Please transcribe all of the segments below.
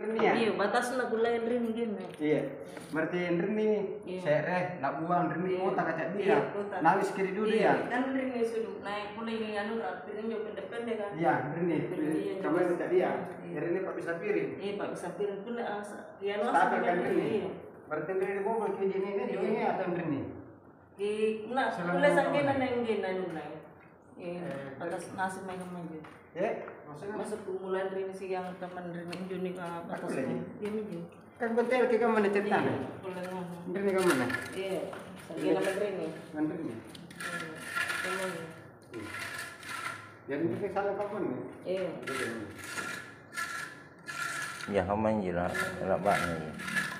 Iya, batas nak gula yang rin gini. Iya. Berarti rini sereh, nak buang rini kota kacak dia. Nangis kiri dulu ya. Kan rini sudah naik mulai ini anu rapi kan jauh pendek-pendek kan. Iya, rini. Kamu kacak dia. Rini Pak bisa piring. Iya, Pak bisa piring pun dia tapi kan rini. Berarti rini bobol ke ini atau rini? Nah, mulai sangkinan yang gini anu naik. Batas nasi mereka aja. Ya, maksudnya masuk umulan rini sih yang teman rini Juni ke batasnya. Dia aja. Kan betul ke mana cetan? Rini ke mana? Iya, sangkinan rini. Rini. Jadi kita salah kapan nih? Iya. Ya kamu jelas, jelas banget.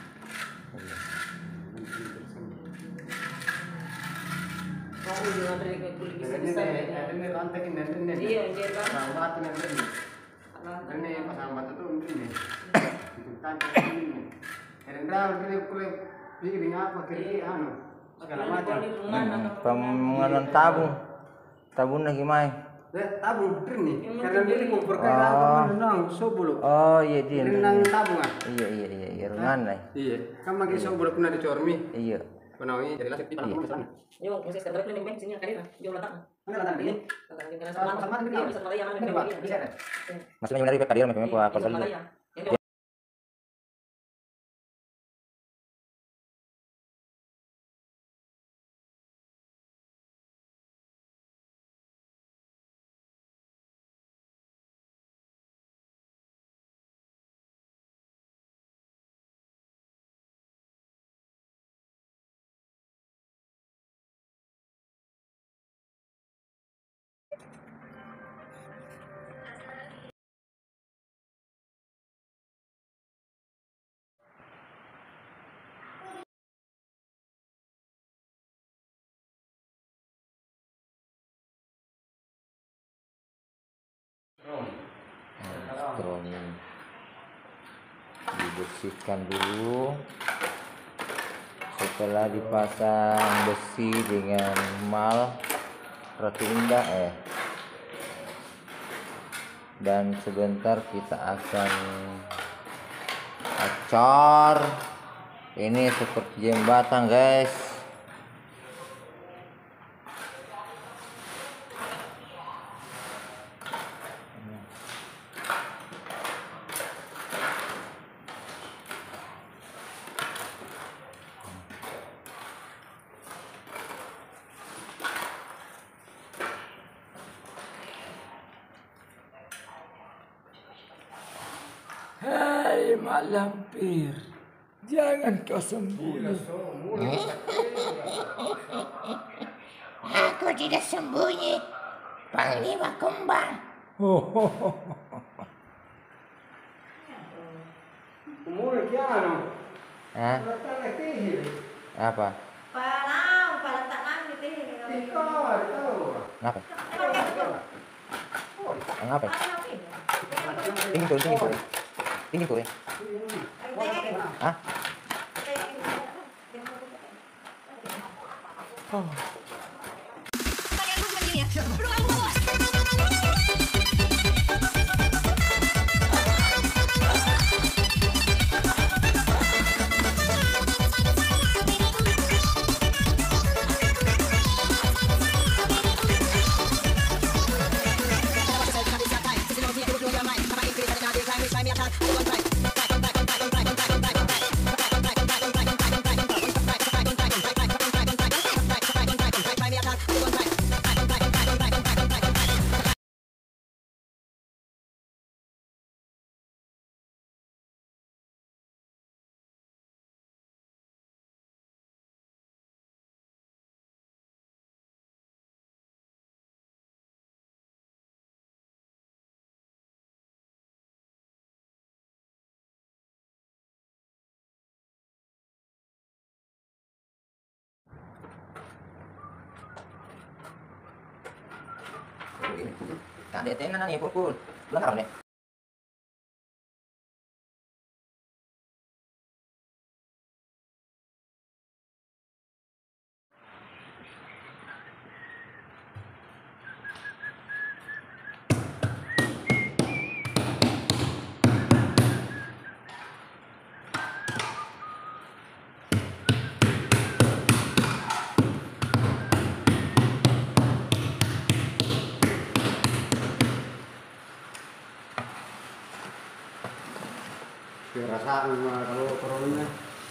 Oh, jangan dari kulit besar. Ini lantai ini. Iya, jadi rawat ini. Ini pas rawat itu ini. Itu tadi ini. Karena dia kulit bikin apa kiri anu segala macam. Pengenalan tabung lagi mai. Tabung ini. Karena dia kumpul ke apa nang sobulu. Oh iya dia. Nang tabung ah. Iya rengan lah. Iya. Kamu lagi sobulu kena dicormi. Iya. Penawi jadi lasik tipe apa sana. Yo, proses kerja ini memang sini kali lah. Yo letak. Mana letak ini? Letak di sama ini bisa mulai yang ini bisa. Maksudnya dari kadir memang apa apa dulu. Strom dibersihkan dulu. Setelah dipasang besi dengan mal roti indah dan sebentar kita akan acor. Ini seperti jembatan guys. Hai Mak Lampir, jangan kau sembunyi. Aku tidak sembunyi, Panglima Kembang. Umur kiano? Hah? Apa? Para tak nang di teh. Ngapa? Ngapa? Tinggi tuh. Hah? Nah, dia tenan nih pukul. Belum tahu nih. Rasa kalau turunnya.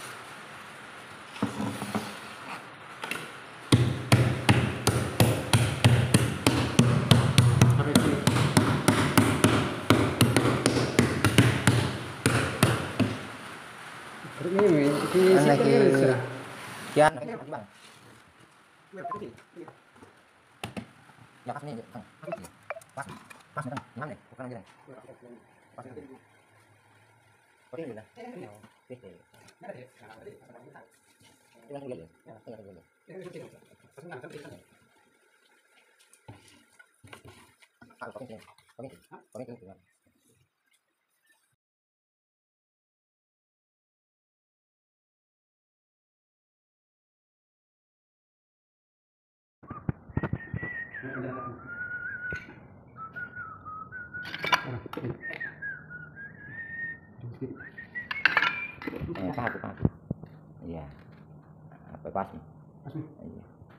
Kian, bang. Ya pas ini, Kang. Pas, pas Kang. Nyam deh, bukan aja. Pas. Oke, udah. Oke. Jangan dulu ya. Jangan dulu. Oke. Pakai. Iya. Apa pas nih? Iya.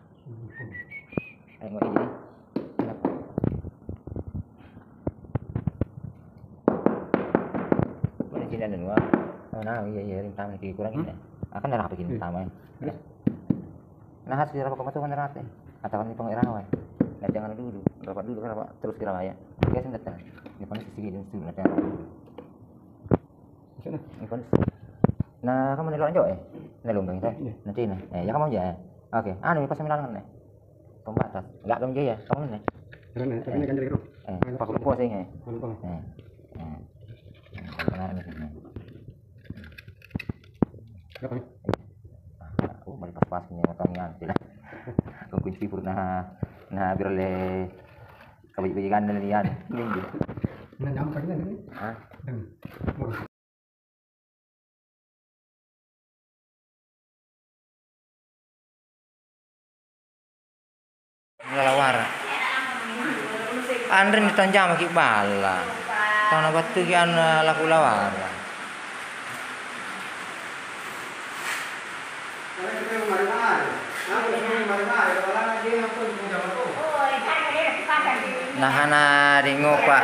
Ayo mau ini. Kenapa? Boleh sini ada dua. Nah, iya rintam lagi kurang ini. Akan darah apa gini pertama ya. Nah, hasil apa kamu tuh kan darah teh. Katakan di pengirawan. Nah, jangan dulu. Rapat dulu kan rapat terus kira ya. Oke, sing datang. Ini panas segi dan sudah datang. Ini panas. Nah, kamu nelok aja ya? Nelok bang saya. Nanti nih. Ya kamu aja. Oke. Anu pas seminar kan nih. Pembatas. Enggak kamu aja ya. Kamu nih. Tapi ini kan jadi kru. Pak lupa sih nih. Lupa. Benar nih. Berapa? Aku balik pas nih motornya tidak. Kau kunci purna. Nah, biar le kebajikan dan lian. Minggu. Nah, nyamper ini. Hah? Ngalawar. Andre ni tanjam ki bala. Tahu batu ki an laku lawar. Nah hana ngopak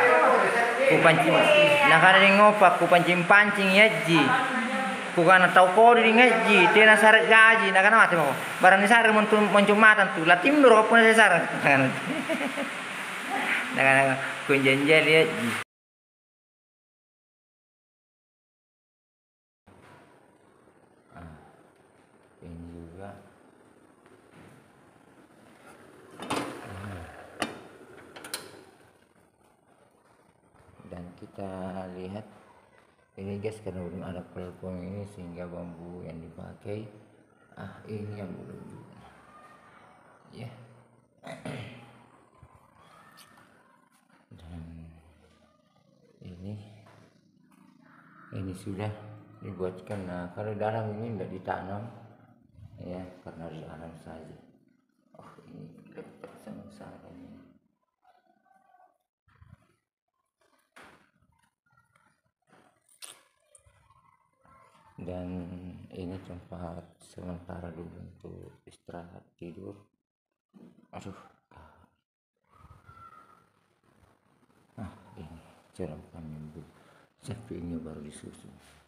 ku pancing yaji. Ku kana tau ko di ngaji, tena sarat gaji, nah kana mati mau. Barang ni sar mencumatan tu, la timdur ko pun sar. Nah kana ku janjal yaji. Ini juga. Dan kita lihat ini guys, karena belum ada pelpong ini sehingga bambu yang dipakai ini yang belum juga ya. Dan ini sudah dibuatkan. Nah kalau dalam ini tidak ditanam ya, karena ditanam saja. Oh ini lepas sama sarangnya. Dan ini tempat sementara dulu untuk istirahat tidur. Aduh. Ini cara minggu. Sapinya baru disusun.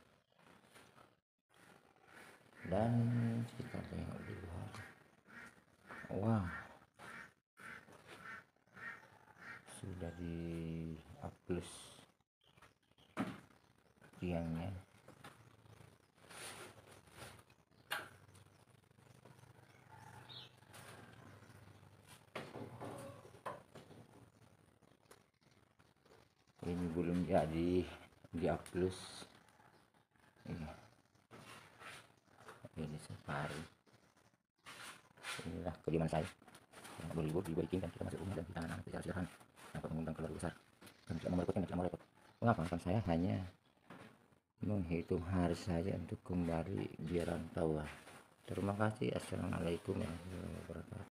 Dan kita tengok di luar. Wow. Sudah di upload tiangnya. Ini belum jadi di-upload. Ini safari. Inilah kediaman saya. Yang berlibur dibaikin dan kita masuk rumah dan kita anak istirahat. Tanpa mengundang keluarga besar. Dan tidak mau repot. Mengapa saya hanya menghitung hari saja untuk kembali biar orang tahu. Terima kasih. Assalamualaikum warahmatullahi wabarakatuh.